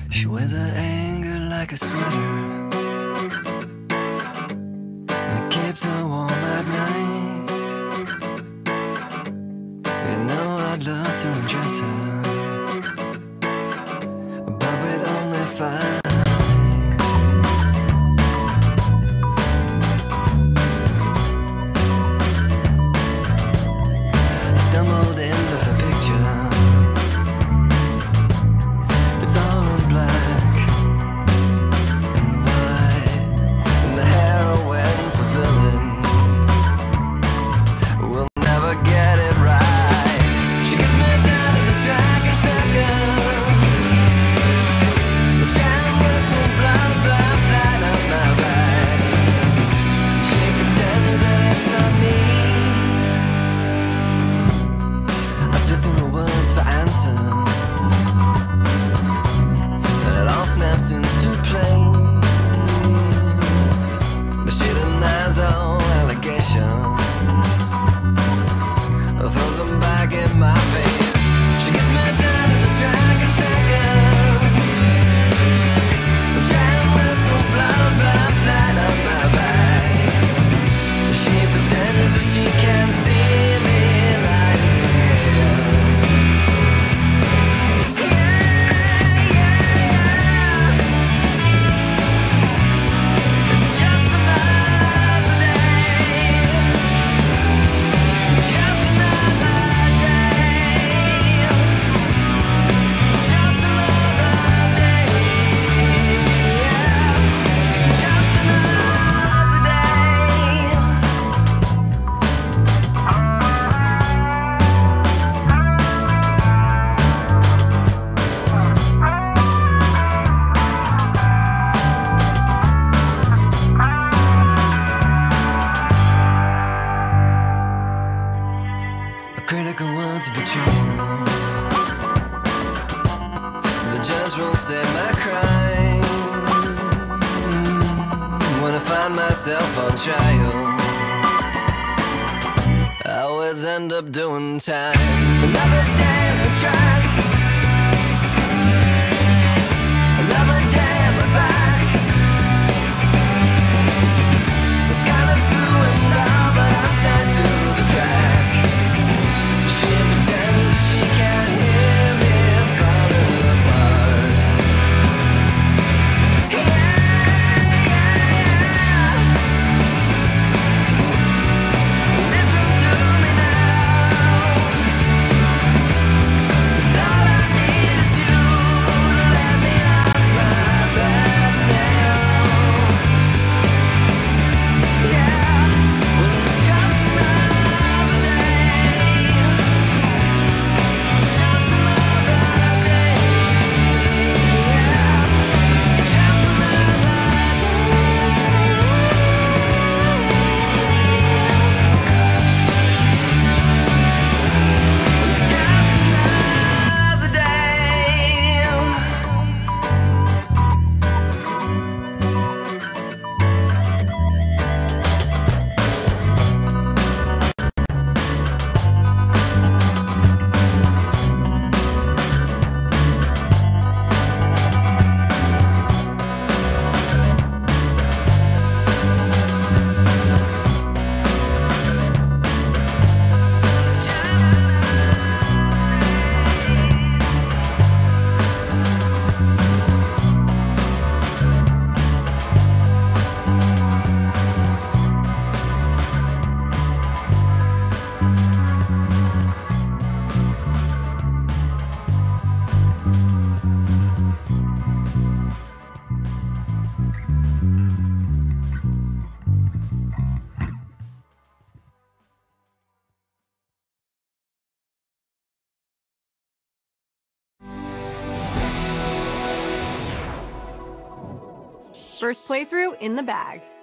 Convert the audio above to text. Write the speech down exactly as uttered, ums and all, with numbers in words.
She wears her anger like a sweater, and it keeps her warm at night. You know I'd love to undress her, but we'd only fight. I stumbled into her picture. It's all in black and white, and the heroine's a villain. We'll never get it right. She gets me down to the track in seconds. The jam whistle blows, blood flat on my back. She pretends that it's not me. I sift through her words for answers, and it all snaps into place. But she denies all allegations, throws them back in my face. She gets me down to the track in seconds. The jam whistle blows, blood flat on my back. She pretends that she can't see me like yeah, yeah, yeah. It's just another day, just another day. It's just another day, yeah. Just another day. A critical words of betrayal. The judge won't stay my crime. When I find myself on trial, I always end up doing time. Another day on the track, another day on my back. The sky looks blue and brown, but I'm tied to the track. She pretends she can't hear me falling apart. Yeah, yeah, yeah. Listen to me now. 'Cause all I need is you to let me off my bad nails. Yeah, well it's just another day. It's just another day, yeah. It's just another day. It's just another day. First playthrough in the bag.